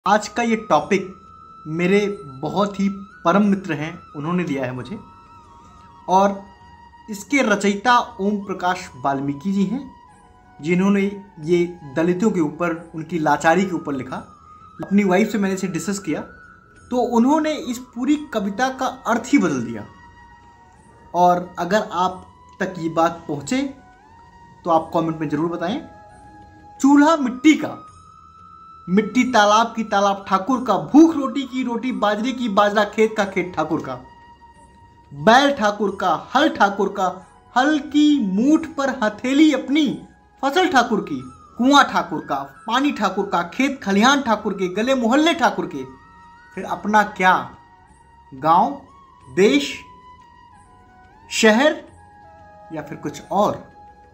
आज का ये टॉपिक मेरे बहुत ही परम मित्र हैं, उन्होंने दिया है मुझे। और इसके रचयिता ओम प्रकाश वाल्मीकि जी हैं, जिन्होंने ये दलितों के ऊपर, उनकी लाचारी के ऊपर लिखा। अपनी वाइफ से मैंने इसे डिस्कस किया तो उन्होंने इस पूरी कविता का अर्थ ही बदल दिया। और अगर आप तक ये बात पहुँचे तो आप कमेंट में ज़रूर बताएं। चूल्हा मिट्टी का, मिट्टी तालाब की तालाब ठाकुर का, भूख रोटी की रोटी बाजरे की बाजरा खेत का खेत ठाकुर का, बैल ठाकुर का, हल ठाकुर का, हल की मूठ पर हथेली अपनी, फसल ठाकुर की, कुआं ठाकुर का, पानी ठाकुर का, खेत खलिहान ठाकुर के, गले मोहल्ले ठाकुर के, फिर अपना क्या, गांव, देश, शहर या फिर कुछ और।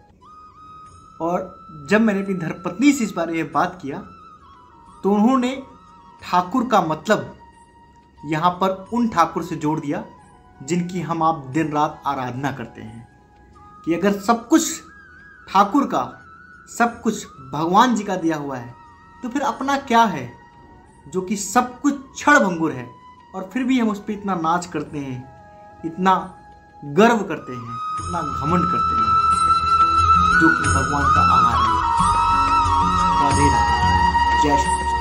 जब मैंने अपनी धर्मपत्नी से इस बारे में बात किया तो उन्होंने ठाकुर का मतलब यहाँ पर उन ठाकुर से जोड़ दिया जिनकी हम आप दिन रात आराधना करते हैं, कि अगर सब कुछ ठाकुर का, सब कुछ भगवान जी का दिया हुआ है तो फिर अपना क्या है, जो कि सब कुछ क्षणभंगुर है। और फिर भी हम उस पर इतना नाच करते हैं, इतना गर्व करते हैं, इतना घमंड करते हैं, जो कि भगवान का आहार है। राधे राधे, जय श्री कृष्ण।